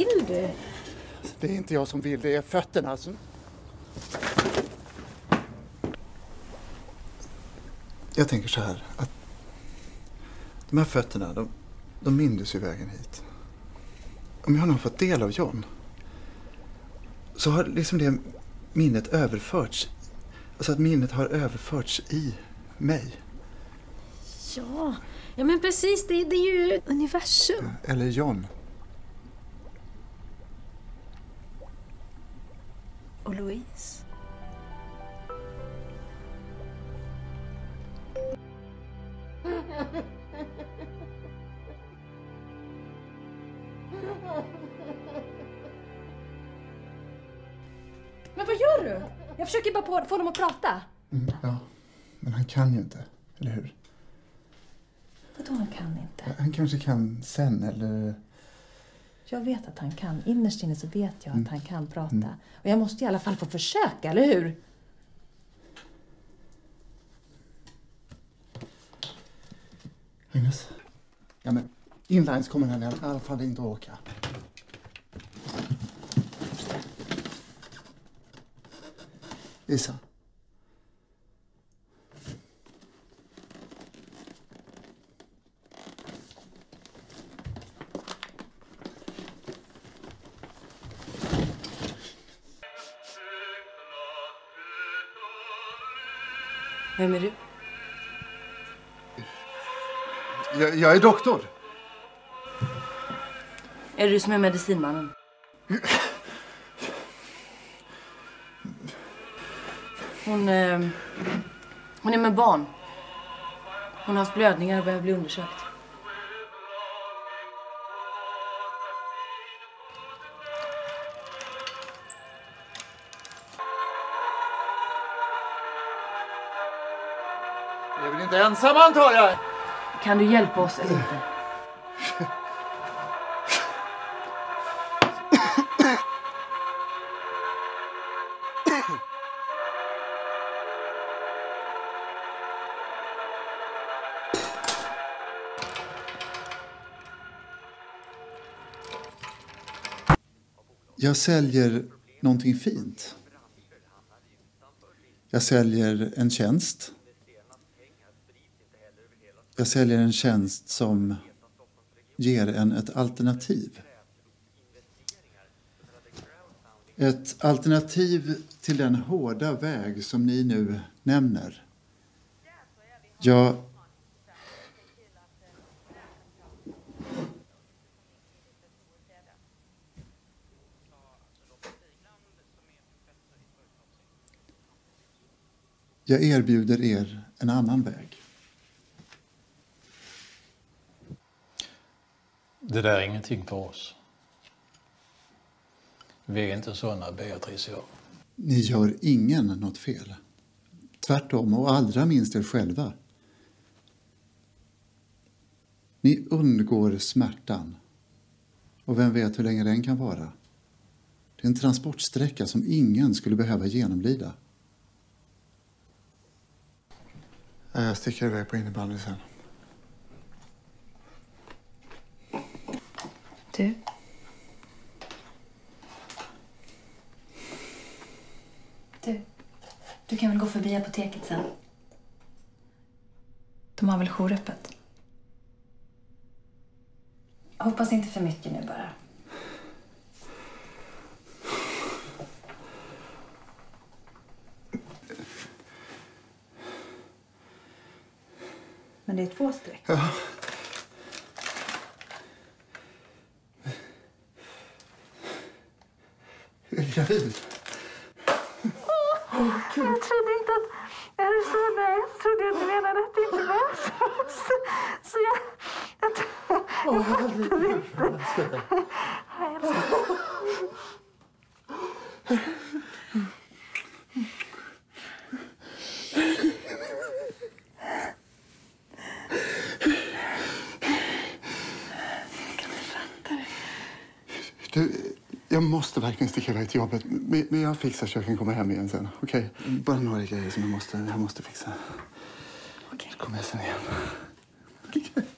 vill du? Det är inte jag som vill, det är fötterna som... Jag tänker så här, att de här fötterna, de mindes ju vägen hit. Om jag nu har fått del av John, så har liksom det minnet överförts. Alltså att minnet har överförts i mig. Ja men precis, det är ju universum. Eller John. Och Louise. Men vad gör du? Jag försöker bara få dem att prata. Ja, men han kan ju inte, eller hur? Vadå han kan inte? Han kanske kan sen, eller... Jag vet att han kan. Innerst inne så vet jag att han kan prata. Och jag måste i alla fall få försöka, eller hur? Agnes? Ja, men inlines kommer han i alla fall inte att åka. Isa. Vem är du? Jag är doktor. Är det du som är medicinmannen? Hon är med barn. Hon har haft blödningar och behöver bli undersökt. Jag är väl inte ensam, antar jag? Kan du hjälpa oss eller inte? Jag säljer någonting fint. Jag säljer en tjänst. Jag säljer en tjänst som ger en ett alternativ. Ett alternativ till den hårda väg som ni nu nämner. Jag erbjuder er en annan väg. Det där är ingenting för oss. Vi är inte sådana, Beatrice och jag. Ni gör ingen något fel. Tvärtom, och allra minst er själva. Ni undgår smärtan. Och vem vet hur länge den kan vara. Det är en transportsträcka som ingen skulle behöva genomlida. Jag sticker iväg på innebandy sen. Du? Du kan väl gå förbi apoteket sen? De har väl jouröppet? Hoppas inte för mycket nu bara. Men det är 2 streck. Ja. Jag är gravid. Jag trodde inte att... Jag trodde att du menade att det inte var så jag fattade inte. Du, jag måste verkligen sticka iväg till jobbet. Men jag fixar så jag kan komma hem igen sen. Okej? Bara några grejer som jag måste fixa. Okej. Så kommer jag sen igen.